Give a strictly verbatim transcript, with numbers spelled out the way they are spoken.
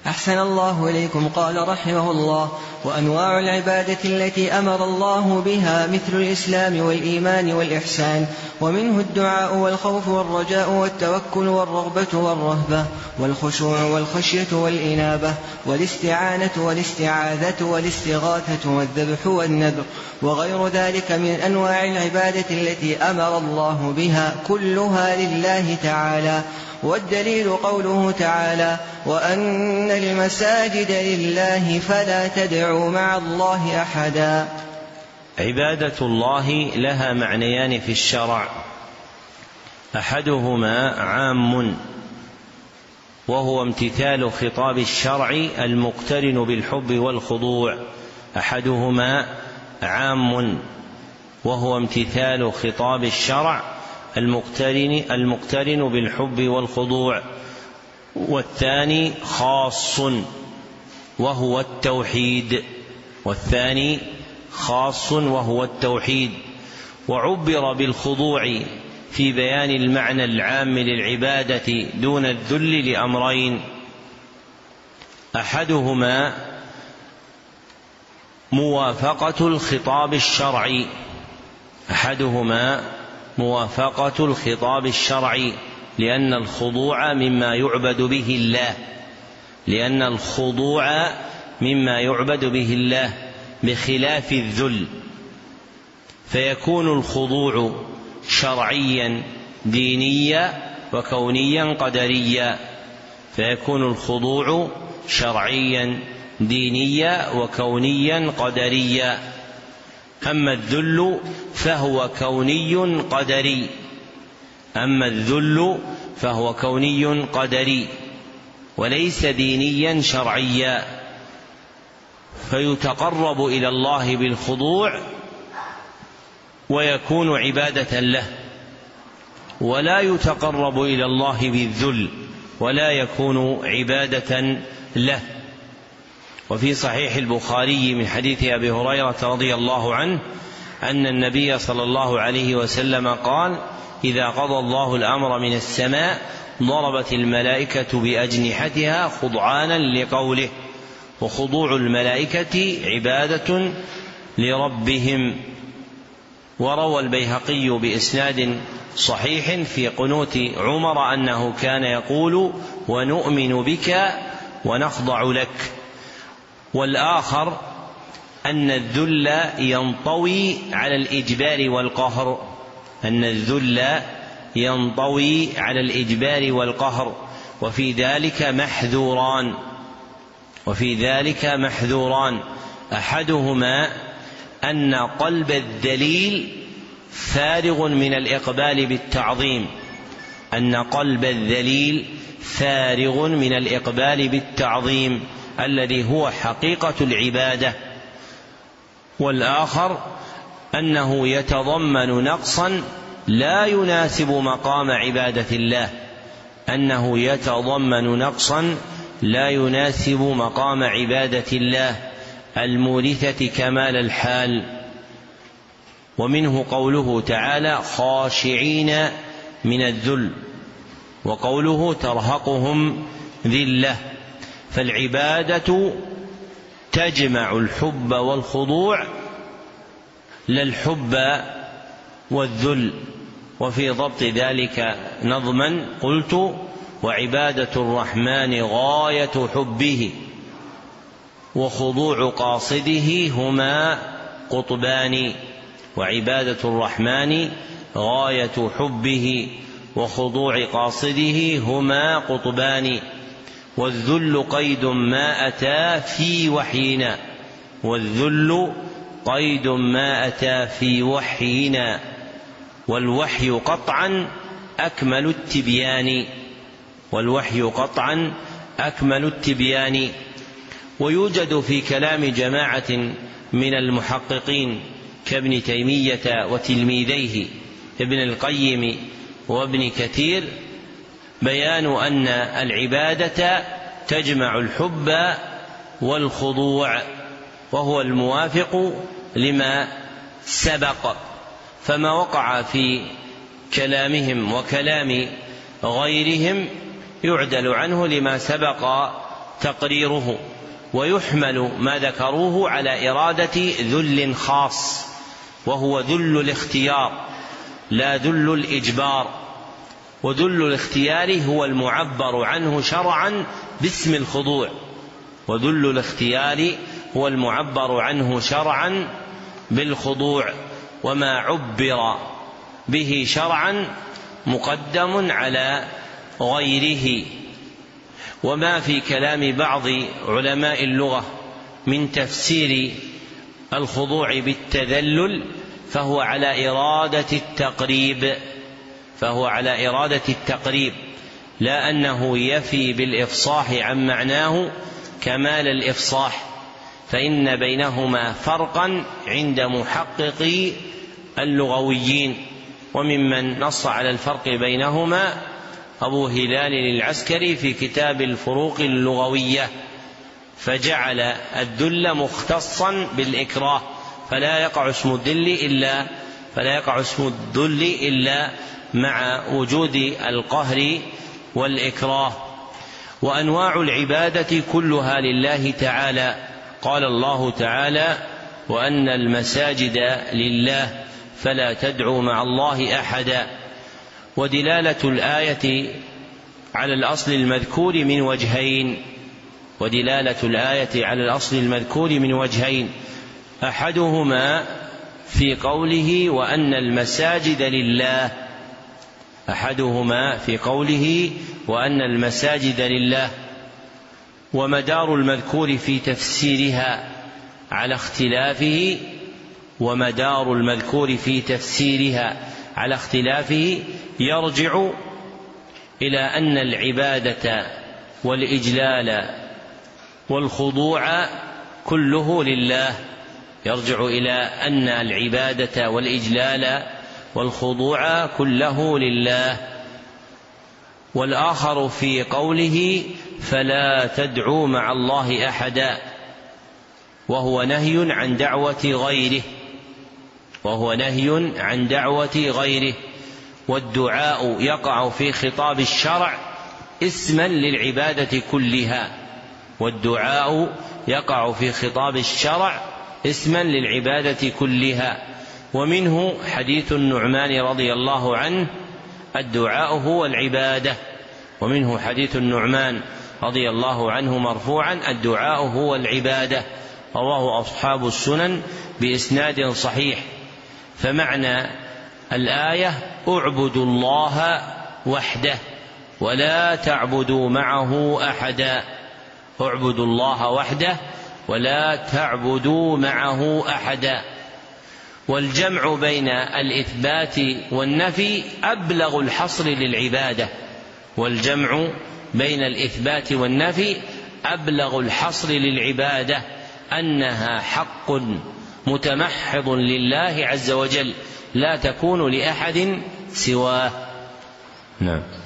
أحسن الله إليكم. قال رحمه الله: وأنواع العبادة التي أمر الله بها مثل الإسلام والإيمان والإحسان، ومنه الدعاء والخوف والرجاء والتوكل والرغبة والرهبة والخشوع والخشية والإنابة والاستعانة والاستعاذة والاستغاثة والذبح والنذر وغير ذلك من أنواع العبادة التي أمر الله بها، كلها لله تعالى. والدليل قوله تعالى: وأن المساجد لله فلا تدعوا مع الله أحدا. عبادة الله لها معنيان في الشرع: أحدهما عام وهو امتثال خطاب الشرع المقترن بالحب والخضوع أحدهما عام وهو امتثال خطاب الشرع المقترن, المقترن بالحب والخضوع والثاني خاص وهو التوحيد والثاني خاص وهو التوحيد وعبر بالخضوع في بيان المعنى العام للعبادة دون الذل لأمرين: أحدهما موافقة الخطاب الشرعي أحدهما موافقة الخطاب الشرعي لأن الخضوع مما يعبد به الله لأن الخضوع مما يعبد به الله بخلاف الذل، فيكون الخضوع شرعيا دينيا وكونيا قدريا فيكون الخضوع شرعيا دينيا وكونيا قدريا. أما الذل فهو كوني قدري أما الذل فهو كوني قدري وليس دينيا شرعيا، فيتقرب إلى الله بالخضوع ويكون عبادة له، ولا يتقرب إلى الله بالذل ولا يكون عبادة له. وفي صحيح البخاري من حديث أبي هريرة رضي الله عنه أن النبي صلى الله عليه وسلم قال: إذا قضى الله الأمر من السماء ضربت الملائكة بأجنحتها خضعانا لقوله، وخضوع الملائكة عبادة لربهم. وروى البيهقي بإسناد صحيح في قنوت عمر أنه كان يقول: ونؤمن بك ونخضع لك. والآخر أن الذل ينطوي على الإجبار والقهر أن الذل ينطوي على الإجبار والقهر وفي ذلك محذوران وفي ذلك محذوران أحدهما أن قلب الذليل فارغ من الإقبال بالتعظيم أن قلب الذليل فارغ من الإقبال بالتعظيم الذي هو حقيقة العبادة. والآخر أنه يتضمن نقصا لا يناسب مقام عبادة الله أنه يتضمن نقصا لا يناسب مقام عبادة الله المورثة كمال الحال. ومنه قوله تعالى: خاشعين من الذل، وقوله: ترهقهم ذلة. فالعبادة تجمع الحب والخضوع لا الحب والذل. وفي ضبط ذلك نظما قلت: وعبادة الرحمن غاية حبه وخضوع قاصده هما قطبان وعبادة الرحمن غاية حبه وخضوع قاصده هما قطبان والذل قيد ما أتى في وحينا والذل قيد ما أتى في وحينا والوحي قطعا أكمل التبيان والوحي قطعا أكمل التبيان. ويوجد في كلام جماعة من المحققين كابن تيمية وتلميذيه ابن القيم وابن كثير بيان أن العبادة تجمع الحب والخضوع، وهو الموافق لما سبق. فما وقع في كلامهم وكلام غيرهم يعدل عنه لما سبق تقريره، ويحمل ما ذكروه على إرادة ذل خاص، وهو ذل الاختيار لا ذل الإجبار. وذل الاختيار هو المعبر عنه شرعا باسم الخضوع، وذل الاختيار هو المعبر عنه شرعا بالخضوع، وما عبر به شرعا مقدم على غيره. وما في كلام بعض علماء اللغة من تفسير الخضوع بالتذلل فهو على إرادة التقريب فهو على إرادة التقريب لا أنه يفي بالإفصاح عن معناه كمال الإفصاح، فإن بينهما فرقا عند محققي اللغويين. وممن نص على الفرق بينهما أبو هلال العسكري في كتاب الفروق اللغوية، فجعل الذل مختصا بالإكراه، فلا يقع اسم الذل إلا فلا يقع اسم الذل إلا مع وجود القهر والإكراه. وأنواع العبادة كلها لله تعالى، قال الله تعالى: وأن المساجد لله فلا تدعوا مع الله أحدا. ودلالة الآية على الأصل المذكور من وجهين ودلالة الآية على الأصل المذكور من وجهين أحدهما في قوله وأن المساجد لله أحدهما في قوله وأن المساجد لله ومدار المذكور في تفسيرها على اختلافه ومدار المذكور في تفسيرها على اختلافه يرجع إلى أن العبادة والإجلال والخضوع كله لله يرجع إلى أن العبادة والإجلال والخضوع كله لله. والآخر في قوله فلا تدعوا مع الله أحدا وهو نهي عن دعوة غيره وهو نهي عن دعوة غيره والدعاء يقع في خطاب الشرع اسما للعبادة كلها والدعاء يقع في خطاب الشرع اسما للعبادة كلها. ومنه حديث النعمان رضي الله عنه الدعاء هو العبادة، ومنه حديث النعمان رضي الله عنه مرفوعا الدعاء هو العبادة، رواه أصحاب السنن بإسناد صحيح. فمعنى الآية اعبدوا الله وحده ولا تعبدوا معه أحدا اعبدوا الله وحده ولا تعبدوا معه أحدا. والجمع بين الإثبات والنفي أبلغ الحصر للعبادة والجمع بين الإثبات والنفي أبلغ الحصر للعبادة أنها حق متمحض لله عز وجل لا تكون لأحد سواه. نعم.